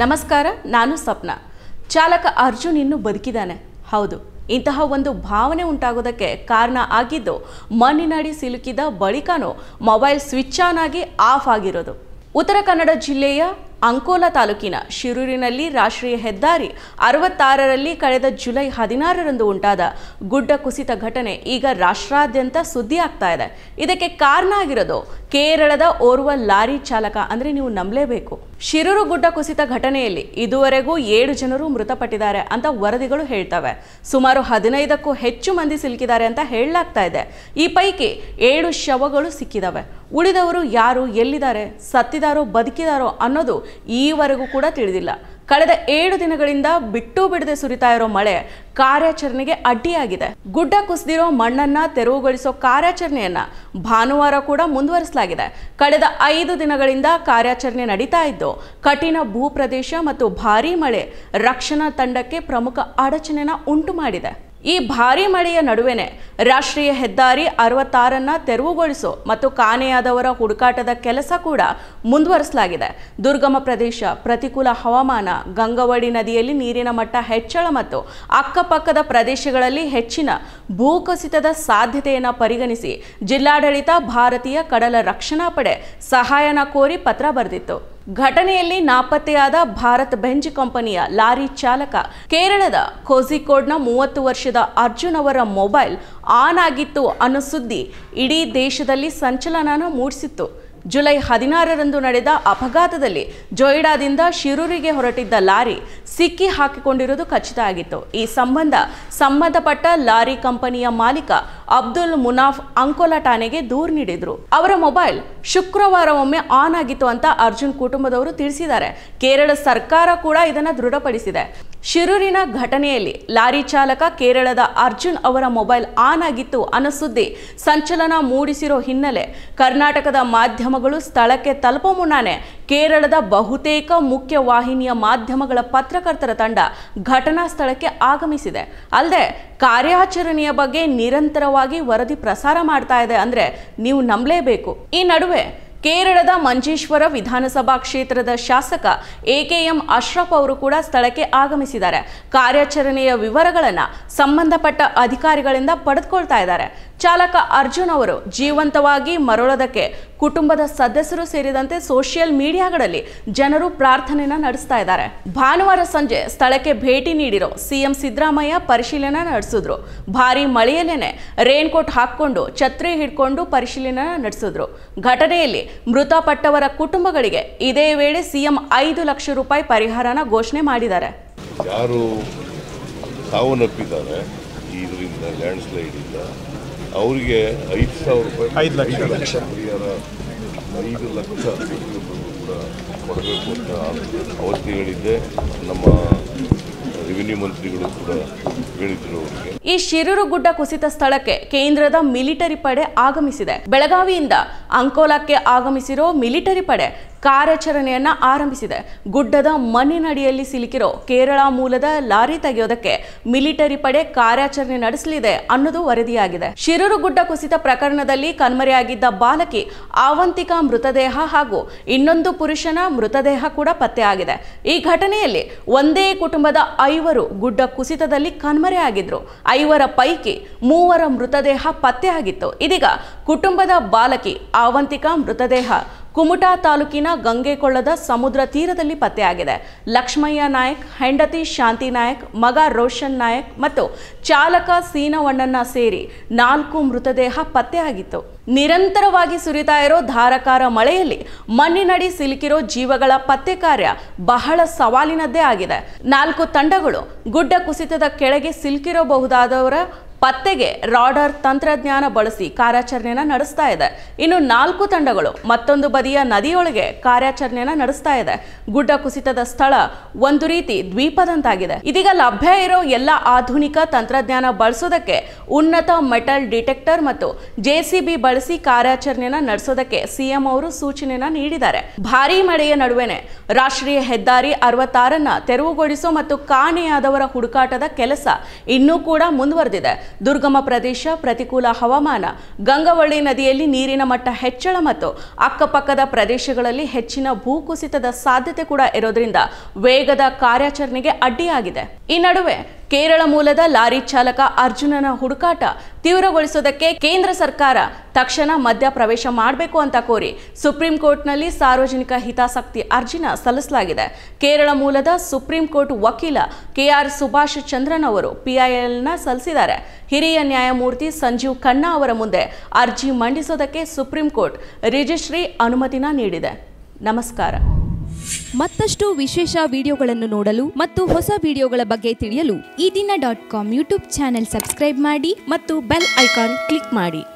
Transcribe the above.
ನಮಸ್ಕಾರ, ನಾನು ಸಪ್ನಾ. ಚಾಲಕ ಅರ್ಜುನ್ ಇನ್ನೂ ಬದುಕಿದ್ದಾನೆ. ಹೌದು, ಇಂತಹ ಒಂದು ಭಾವನೆ ಉಂಟಾಗೋದಕ್ಕೆ ಕಾರಣ ಆಗಿದ್ದು ಮಣ್ಣಿನಡಿ ಸಿಲುಕಿದ ಬಳಿಕನೂ ಮೊಬೈಲ್ ಸ್ವಿಚ್ ಆನ್ ಆಗಿ ಆಫ್ ಆಗಿರೋದು. ಉತ್ತರ ಕನ್ನಡ ಜಿಲ್ಲೆಯ ಅಂಕೋಲಾ ತಾಲೂಕಿನ ಶಿರೂರಿನಲ್ಲಿ ರಾಷ್ಟ್ರೀಯ ಹೆದ್ದಾರಿ 66ರಲ್ಲಿ ಕಳೆದ ಜುಲೈ 16ರಂದು ಉಂಟಾದ ಗುಡ್ಡ ಕುಸಿತ ಘಟನೆ ಈಗ ರಾಷ್ಟ್ರಾದ್ಯಂತ ಸುದ್ದಿ ಆಗ್ತಾ ಇದೆ. ಇದಕ್ಕೆ ಕಾರಣ ಆಗಿರೋದು ಕೇರಳದ ಓರ್ವ ಲಾರಿ ಚಾಲಕ. ಅಂದರೆ ನೀವು ನಂಬಲೇಬೇಕು, ಶಿರೂರು ಗುಡ್ಡ ಕುಸಿತ ಘಟನೆಯಲ್ಲಿ ಇದುವರೆಗೂ 7 ಜನರು ಮೃತಪಟ್ಟಿದ್ದಾರೆ ಅಂತ ವರದಿಗಳು ಹೇಳ್ತವೆ. ಸುಮಾರು 15ಕ್ಕೂ ಹೆಚ್ಚು ಮಂದಿ ಸಿಲುಕಿದ್ದಾರೆ ಅಂತ ಹೇಳಲಾಗ್ತಾ ಇದೆ. ಈ ಪೈಕಿ 7 ಶವಗಳು ಸಿಕ್ಕಿದಾವೆ. ಉಳಿದವರು ಯಾರು, ಎಲ್ಲಿದ್ದಾರೆ, ಸತ್ತಿದಾರೋ ಬದುಕಿದಾರೋ ಅನ್ನೋದು ಈವರೆಗೂ ಕೂಡ ತಿಳಿದಿಲ್ಲ. ಕಳೆದ 7 ದಿನಗಳಿಂದ ಬಿಟ್ಟು ಬಿಡದೆ ಸುರಿತಾ ಇರೋ ಮಳೆ ಕಾರ್ಯಾಚರಣೆಗೆ ಅಡ್ಡಿಯಾಗಿದೆ. ಗುಡ್ಡ ಕುಸಿದಿರೋ ಮಣ್ಣನ್ನ ತೆರವುಗೊಳಿಸೋ ಕಾರ್ಯಾಚರಣೆಯನ್ನ ಭಾನುವಾರ ಕೂಡ ಮುಂದುವರಿಸಲಾಗಿದೆ. ಕಳೆದ 5 ದಿನಗಳಿಂದ ಕಾರ್ಯಾಚರಣೆ ನಡೀತಾ ಇದ್ದು ಕಠಿಣ ಭೂಪ್ರದೇಶ ಮತ್ತು ಭಾರೀ ಮಳೆ ರಕ್ಷಣಾ ತಂಡಕ್ಕೆ ಪ್ರಮುಖ ಅಡಚಣೆನ ಉಂಟು ಮಾಡಿದೆ. ಈ ಭಾರೀ ಮಳೆಯ ನಡುವೆನೇ ರಾಷ್ಟ್ರೀಯ ಹೆದ್ದಾರಿ 66ನ್ನ ತೆರವುಗೊಳಿಸೋ ಮತ್ತು ಕಾಣೆಯಾದವರ ಹುಡುಕಾಟದ ಕೆಲಸ ಕೂಡ ಮುಂದುವರಿಸಲಾಗಿದೆ. ದುರ್ಗಮ ಪ್ರದೇಶ, ಪ್ರತಿಕೂಲ ಹವಾಮಾನ, ಗಂಗಾವಳಿ ನದಿಯಲ್ಲಿ ನೀರಿನ ಮಟ್ಟ ಹೆಚ್ಚಳ ಮತ್ತು ಅಕ್ಕಪಕ್ಕದ ಪ್ರದೇಶಗಳಲ್ಲಿ ಹೆಚ್ಚಿನ ಭೂಕುಸಿತದ ಸಾಧ್ಯತೆಯನ್ನು ಪರಿಗಣಿಸಿ ಜಿಲ್ಲಾಡಳಿತ ಭಾರತೀಯ ಕಡಲ ರಕ್ಷಣಾ ಪಡೆ ಸಹಾಯನ ಕೋರಿ ಪತ್ರ ಬರೆದಿತ್ತು. ಘಟನೆಯಲ್ಲಿ ನಾಪತ್ತೆಯಾದ ಭಾರತ್ ಬೆಂಜ್ ಕಂಪನಿಯ ಲಾರಿ ಚಾಲಕ ಕೇರಳದ ಕೋಝಿಕೋಡ್ನ 30 ವರ್ಷದ ಅರ್ಜುನ್ ಅವರ ಮೊಬೈಲ್ ಆನ್ ಆಗಿತ್ತು ಅನ್ನೋ ಸುದ್ದಿ ಇಡೀ ದೇಶದಲ್ಲಿ ಸಂಚಲನ ಮೂಡಿಸಿತ್ತು. ಜುಲೈ 16ರಂದು ನಡೆದ ಅಪಘಾತದಲ್ಲಿ ಜೊಯ್ಡಾದಿಂದ ಶಿರೂರಿಗೆ ಹೊರಟಿದ್ದ ಲಾರಿ ಸಿಕ್ಕಿ ಹಾಕಿಕೊಂಡಿರುವುದು ಖಚಿತ ಆಗಿತ್ತು. ಈ ಸಂಬಂಧಪಟ್ಟ ಲಾರಿ ಕಂಪನಿಯ ಮಾಲೀಕ ಅಬ್ದುಲ್ ಮುನಾಫ್ ಅಂಕೋಲಾ ಠಾಣೆಗೆ ದೂರು ನೀಡಿದ್ರು. ಅವರ ಮೊಬೈಲ್ ಶುಕ್ರವಾರ ಒಮ್ಮೆ ಆನ್ ಆಗಿತ್ತು ಅಂತ ಅರ್ಜುನ್ ಕುಟುಂಬದವರು ತಿಳಿಸಿದ್ದಾರೆ. ಕೇರಳ ಸರ್ಕಾರ ಕೂಡ ಇದನ್ನು ದೃಢಪಡಿಸಿದೆ. ಶಿರೂರಿನ ಘಟನೆಯಲ್ಲಿ ಲಾರಿ ಚಾಲಕ ಕೇರಳದ ಅರ್ಜುನ್ ಅವರ ಮೊಬೈಲ್ ಆನ್ ಆಗಿತ್ತು ಅನ್ನೋ ಸುದ್ದಿ ಸಂಚಲನ ಮೂಡಿಸಿರೋ ಹಿನ್ನೆಲೆ ಕರ್ನಾಟಕದ ಮಾಧ್ಯಮಗಳು ಸ್ಥಳಕ್ಕೆ ತಲುಪೋ ಮುನ್ನಾನೆ ಕೇರಳದ ಬಹುತೇಕ ಮುಖ್ಯ ವಾಹಿನಿಯ ಮಾಧ್ಯಮಗಳ ಪತ್ರಕರ್ತರ ತಂಡ ಘಟನಾ ಸ್ಥಳಕ್ಕೆ ಆಗಮಿಸಿದೆ. ಅಲ್ಲದೆ ಕಾರ್ಯಾಚರಣೆಯ ಬಗ್ಗೆ ನಿರಂತರವಾಗಿ ವರದಿ ಪ್ರಸಾರ ಮಾಡ್ತಾ ಇದೆ. ಅಂದರೆ ನೀವು ನಂಬಲೇಬೇಕು. ಈ ನಡುವೆ ಕೇರಳದ ಮಂಜೇಶ್ವರ ವಿಧಾನಸಭಾ ಕ್ಷೇತ್ರದ ಶಾಸಕ AKM ಅಶ್ರಫ್ ಅವರು ಕೂಡ ಸ್ಥಳಕ್ಕೆ ಆಗಮಿಸಿದ್ದಾರೆ. ಕಾರ್ಯಾಚರಣೆಯ ವಿವರಗಳನ್ನು ಸಂಬಂಧಪಟ್ಟ ಅಧಿಕಾರಿಗಳಿಂದ ಪಡೆದುಕೊಳ್ತಾ ಇದ್ದಾರೆ. ಚಾಲಕ ಅರ್ಜುನ್ ಅವರು ಜೀವಂತವಾಗಿ ಮರಳೋದಕ್ಕೆ ಕುಟುಂಬದ ಸದಸ್ಯರು ಸೇರಿದಂತೆ ಸೋಷಿಯಲ್ ಮೀಡಿಯಾಗಳಲ್ಲಿ ಜನರು ಪ್ರಾರ್ಥನೆಯನ್ನು ನಡೆಸ್ತಾ ಇದ್ದಾರೆ. ಭಾನುವಾರ ಸಂಜೆ ಸ್ಥಳಕ್ಕೆ ಭೇಟಿ ನೀಡಿರೋ CM ಸಿದ್ದರಾಮಯ್ಯ ಪರಿಶೀಲನೆ ನಡೆಸಿದ್ರು. ಭಾರೀ ಮಳೆಯಲ್ಲೇನೆ ರೇನ್ಕೋಟ್ ಹಾಕೊಂಡು ಛತ್ರಿ ಹಿಡ್ಕೊಂಡು ಪರಿಶೀಲನೆ ನಡೆಸಿದ್ರು. ಘಟನೆಯಲ್ಲಿ ಮೃತಪಟ್ಟವರ ಕುಟುಂಬಗಳಿಗೆ ಇದೇ ವೇಳೆ CM 5 ಲಕ್ಷ ರೂಪಾಯಿ ಪರಿಹಾರನ ಘೋಷಣೆ ಮಾಡಿದ್ದಾರೆ. ಯಾರು ಸಾವನ್ನಪ್ಪಿದ್ದಾರೆ ಇದರಿಂದ ಲ್ಯಾಂಡ್ ಸ್ಲೈಡ್ ಇಂದ ಅವರಿಗೆ 5,000 ಲಕ್ಷ ಪರಿಹಾರ 5 ಲಕ್ಷ ಕೂಡ ಕೊಡಬೇಕು ಅಂತ ಅವತ್ತು ಹೇಳಿದ್ದೆ. ನಮ್ಮ ರೆವಿನ್ಯೂ ಮಂತ್ರಿಗಳು ಕೂಡ ಹೇಳಿದ್ರು ಅವರಿಗೆ. ಈ ಶಿರೂರು ಗುಡ್ಡ ಕುಸಿತ ಸ್ಥಳಕ್ಕೆ ಕೇಂದ್ರದ ಮಿಲಿಟರಿ ಪಡೆ ಆಗಮಿಸಿದೆ. ಬೆಳಗಾವಿಯಿಂದ ಅಂಕೋಲಾಕ್ಕೆ ಆಗಮಿಸಿರೋ ಮಿಲಿಟರಿ ಪಡೆ ಕಾರ್ಯಾಚರಣೆಯನ್ನ ಆರಂಭಿಸಿದೆ. ಗುಡ್ಡದ ಮಣ್ಣಿನಡಿಯಲ್ಲಿ ಸಿಲುಕಿರೋ ಕೇರಳ ಮೂಲದ ಲಾರಿ ತೆಗೆಯೋದಕ್ಕೆ ಮಿಲಿಟರಿ ಪಡೆ ಕಾರ್ಯಾಚರಣೆ ನಡೆಸಲಿದೆ ಅನ್ನೋದು ವರದಿಯಾಗಿದೆ. ಶಿರೂರು ಗುಡ್ಡ ಕುಸಿತ ಪ್ರಕರಣದಲ್ಲಿ ಕಣ್ಮರೆಯಾಗಿದ್ದ ಬಾಲಕಿ ಆವಂತಿಕಾ ಮೃತದೇಹ ಹಾಗೂ ಇನ್ನೊಂದು ಪುರುಷನ ಮೃತದೇಹ ಕೂಡ ಪತ್ತೆಯಾಗಿದೆ. ಈ ಘಟನೆಯಲ್ಲಿ ಒಂದೇ ಕುಟುಂಬದ 5 ಗುಡ್ಡ ಕುಸಿತದಲ್ಲಿ ಕಣ್ಮರೆಯಾಗಿದ್ರು. 5ರ ಪೈಕಿ 3ರ ಮೃತದೇಹ ಪತ್ತೆಯಾಗಿತ್ತು. ಇದೀಗ ಕುಟುಂಬದ ಬಾಲಕಿ ಆವಂತಿಕಾ ಮೃತದೇಹ ಕುಮಟಾ ತಾಲೂಕಿನ ಗಂಗೆಕೊಳ್ಳದ ಸಮುದ್ರ ತೀರದಲ್ಲಿ ಪತ್ತೆಯಾಗಿದೆ. ಲಕ್ಷ್ಮಯ್ಯ ನಾಯಕ್, ಹೆಂಡತಿ ಶಾಂತಿ ನಾಯಕ್, ಮಗ ರೋಷನ್ ನಾಯಕ್ ಮತ್ತು ಚಾಲಕ ಸೀನವಣ್ಣನ ಸೇರಿ 4 ಮೃತದೇಹ ಪತ್ತೆಯಾಗಿತ್ತು. ನಿರಂತರವಾಗಿ ಸುರಿತಾ ಇರೋ ಧಾರಾಕಾರ ಮಳೆಯಲ್ಲಿ ಮಣ್ಣಿನಡಿ ಸಿಲುಕಿರೋ ಜೀವಗಳ ಪತ್ತೆ ಕಾರ್ಯ ಬಹಳ ಸವಾಲಿನದ್ದೇ ಆಗಿದೆ. 4 ತಂಡಗಳು ಗುಡ್ಡ ಕುಸಿತದ ಕೆಳಗೆ ಸಿಲುಕಿರಬಹುದಾದವರ ಪತ್ತೆಗೆ ರಾಡಾರ್ ತಂತ್ರಜ್ಞಾನ ಬಳಸಿ ಕಾರ್ಯಾಚರಣೆಯನ್ನು ನಡೆಸ್ತಾ ಇದೆ. ಇನ್ನು 4 ತಂಡಗಳು ಮತ್ತೊಂದು ಬದಿಯ ನದಿಯೊಳಗೆ ಕಾರ್ಯಾಚರಣೆಯನ್ನು ನಡೆಸ್ತಾ ಇದೆ. ಗುಡ್ಡ ಕುಸಿತದ ಸ್ಥಳ ಒಂದು ರೀತಿ ದ್ವೀಪದಂತಾಗಿದೆ. ಇದೀಗ ಲಭ್ಯ ಇರೋ ಎಲ್ಲ ಆಧುನಿಕ ತಂತ್ರಜ್ಞಾನ ಬಳಸೋದಕ್ಕೆ ಉನ್ನತ ಮೆಟಲ್ ಡಿಟೆಕ್ಟರ್ ಮತ್ತು JCB ಬಳಸಿ ಕಾರ್ಯಾಚರಣೆಯನ್ನು ನಡೆಸೋದಕ್ಕೆ CM ಅವರು ಸೂಚನೆಯನ್ನು ನೀಡಿದ್ದಾರೆ. ಭಾರೀ ಮಳೆಯ ನಡುವೆನೆ ರಾಷ್ಟ್ರೀಯ ಹೆದ್ದಾರಿ 66ನ್ನ ತೆರವುಗೊಳಿಸೋ ಮತ್ತು ಕಾಣೆಯಾದವರ ಹುಡುಕಾಟದ ಕೆಲಸ ಇನ್ನೂ ಕೂಡ ಮುಂದುವರೆದಿದೆ. ದುರ್ಗಮ ಪ್ರದೇಶ, ಪ್ರತಿಕೂಲ ಹವಾಮಾನ, ಗಂಗಾವಳಿ ನದಿಯಲ್ಲಿ ನೀರಿನ ಮಟ್ಟ ಹೆಚ್ಚಳ ಮತ್ತು ಅಕ್ಕಪಕ್ಕದ ಪ್ರದೇಶಗಳಲ್ಲಿ ಹೆಚ್ಚಿನ ಭೂಕುಸಿತದ ಸಾಧ್ಯತೆ ಕೂಡ ಇರೋದ್ರಿಂದ ವೇಗದ ಕಾರ್ಯಾಚರಣೆಗೆ ಅಡ್ಡಿಯಾಗಿದೆ. ಈ ನಡುವೆ ಕೇರಳ ಮೂಲದ ಲಾರಿ ಚಾಲಕ ಅರ್ಜುನನ ಹುಡುಕಾಟ ತೀವ್ರಗೊಳಿಸುವುದಕ್ಕೆ ಕೇಂದ್ರ ಸರ್ಕಾರ ತಕ್ಷಣ ಮಧ್ಯ ಪ್ರವೇಶ ಮಾಡಬೇಕು ಅಂತ ಕೋರಿ ಸುಪ್ರೀಂ ಕೋರ್ಟ್ನಲ್ಲಿ ಸಾರ್ವಜನಿಕ ಹಿತಾಸಕ್ತಿ ಅರ್ಜಿನ ಸಲ್ಲಿಸಲಾಗಿದೆ. ಕೇರಳ ಮೂಲದ ಸುಪ್ರೀಂ ಕೋರ್ಟ್ ವಕೀಲ ಕೆಆರ್ ಸುಭಾಷ್ ಚಂದ್ರನ್ ಅವರು ಪಿಐಎಲ್ನ ಸಲ್ಲಿಸಿದ್ದಾರೆ. ಹಿರಿಯ ನ್ಯಾಯಮೂರ್ತಿ ಸಂಜೀವ್ ಖನ್ನಾ ಅವರ ಮುಂದೆ ಅರ್ಜಿ ಮಂಡಿಸೋದಕ್ಕೆ ಸುಪ್ರೀಂ ಕೋರ್ಟ್ ರಿಜಿಸ್ಟ್ರಿ ಅನುಮತಿನ ನೀಡಿದೆ. ನಮಸ್ಕಾರ. ಮತ್ತಷ್ಟು ವಿಶೇಷ ವಿಡಿಯೋಗಳನ್ನು ನೋಡಲು ಮತ್ತು ಹೊಸ ವಿಡಿಯೋಗಳ ಬಗ್ಗೆ ತಿಳಿಯಲು ಈ ದಿನ .com ಯೂಟ್ಯೂಬ್ ಚಾನೆಲ್ ಸಬ್ಸ್ಕ್ರೈಬ್ ಮಾಡಿ ಮತ್ತು ಬೆಲ್ ಐಕಾನ್ ಕ್ಲಿಕ್ ಮಾಡಿ.